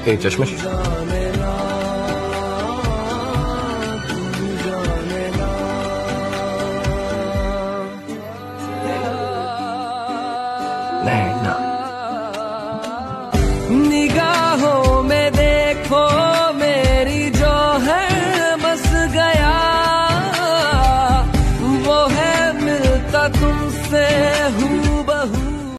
ए चश्मिश, नैना निगाहों में देखो मेरी जो है बस गया, वो है मिलता तुमसे हूँ